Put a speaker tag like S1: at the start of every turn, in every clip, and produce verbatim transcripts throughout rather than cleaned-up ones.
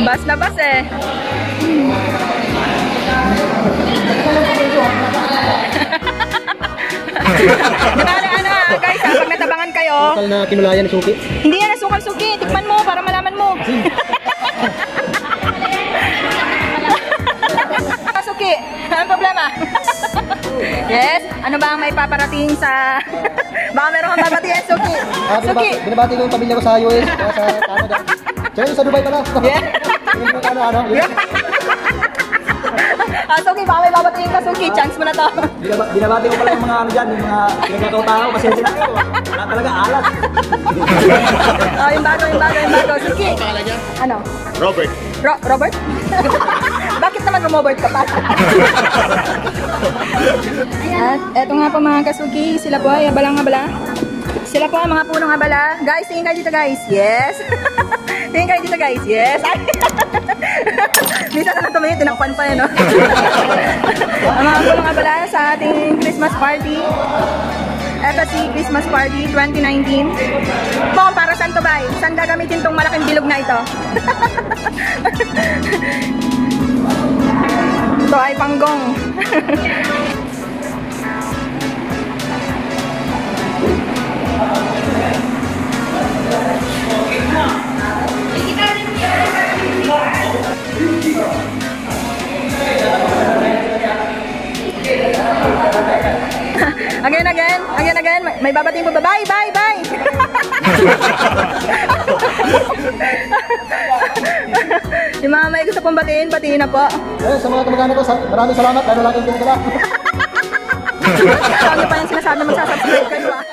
S1: Bas na bas eh. Diba ano guys, ha, pag natabangan kayo.
S2: Sukal na kinulayan ni Suki.
S1: Hindi yan sukal-suki. Tikman mo para malaman mo. Suki, anong problema? Yes, ano ba ang may paparating sa... Baka meron kang babatiin, Suki.
S2: Ah,
S1: Suki.
S2: binabati, binabati ko yung pamilya ko sa U S, sa Canada. Tsaka yung sa Dubai pala.
S1: Yeah.
S2: ano, ano, yeah.
S1: Ah, Suki, baka may babatiin ka, Suki. Chance mo na to.
S2: Binab binabati ko pala yung mga ano dyan, yung mga pinagkakaw-tao. Pasensya na kayo. Wala talaga alat.
S1: Oh, yung bago, yung bago, yung bago. Suki. Ano?
S3: Robert.
S1: Ro Robert? Bakit naman Robert ka pa? At eto nga po mga kasuki, sila po ay abala-abala. Sila po ang mga punong abala. Guys, tingin kayo dito guys. Yes. Tingin kayo dito guys. Yes. Minsan na lang tumingin, tinakpan pa yun, no? Ang mga punong abala sa ating Christmas party. Eto si Christmas Party twenty nineteen. Po, para saan to ba? Saan gagamitin tong malaking bilog na ito? Ito ay panggong. Again, again, again, again. May, may babating po ba? Bye, bye, bye! Yung mga may gusto pong batiin, batiin na po.
S2: Eh, sa mga kamag-anak ko, maraming salamat. Lalo lang yung pinagdala.
S1: Saan nyo pa yung sinasabi na magsasubscribe kayo, ah?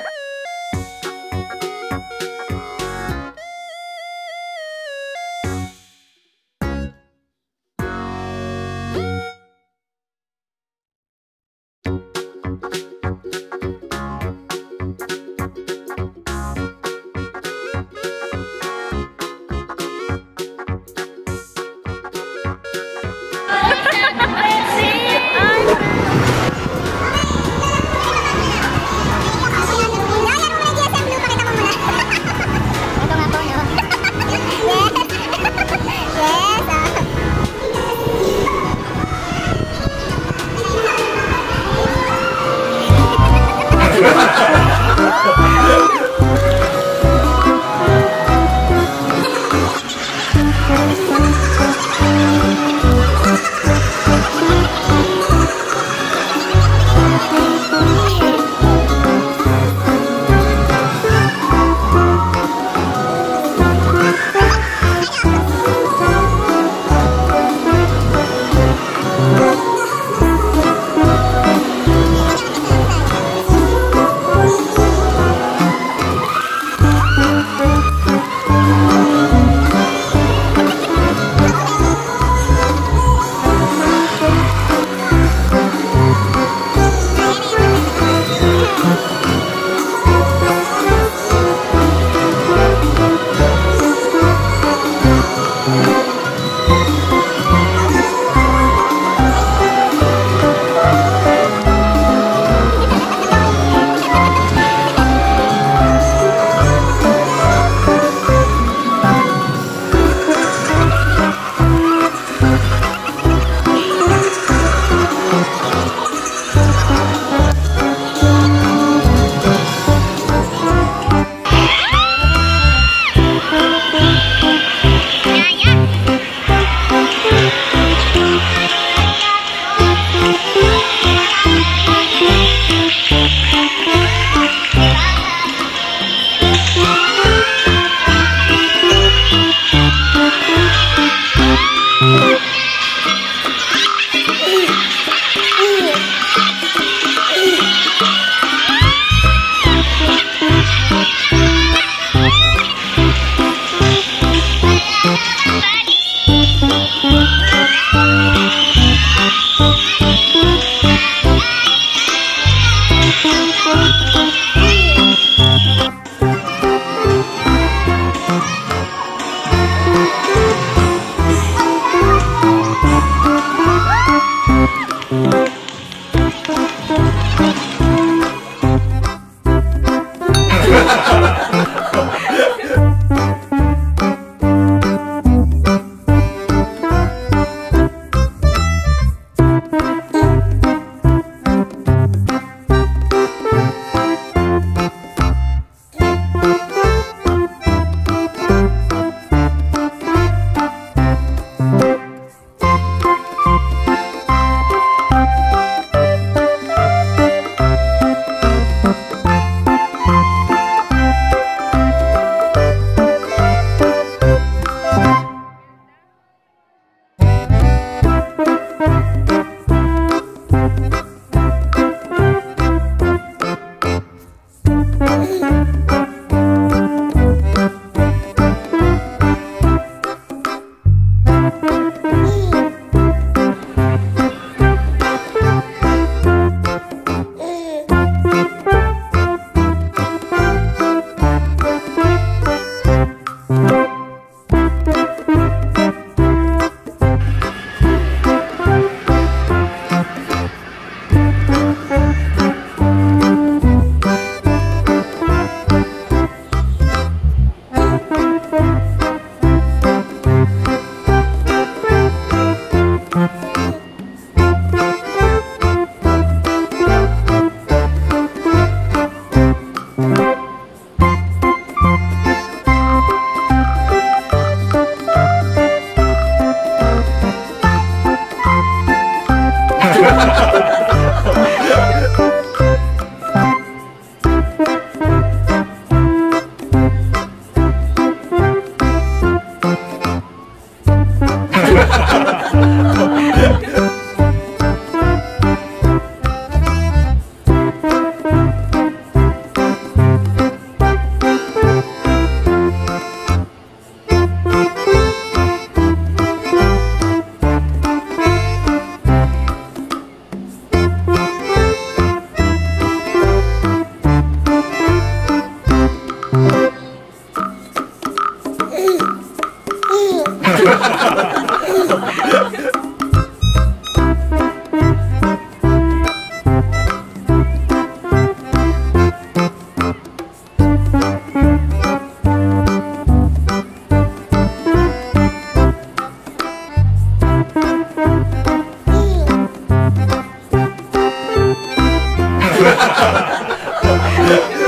S3: Ano?